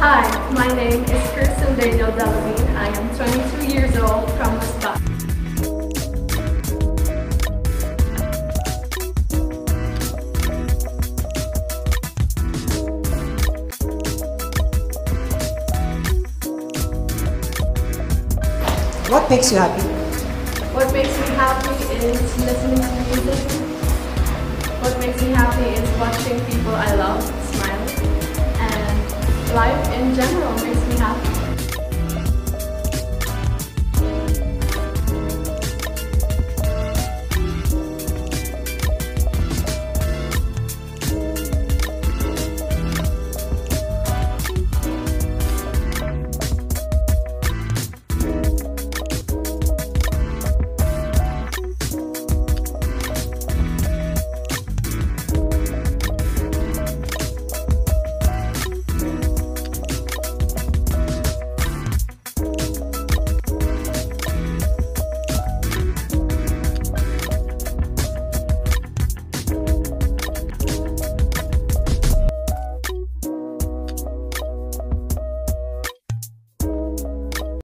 Hi, my name is Delavin. I am 22 years old from Masbate. What makes you happy? What makes me happy is listening to music. What makes me happy is watching people I love smile. And life in general makes me happy.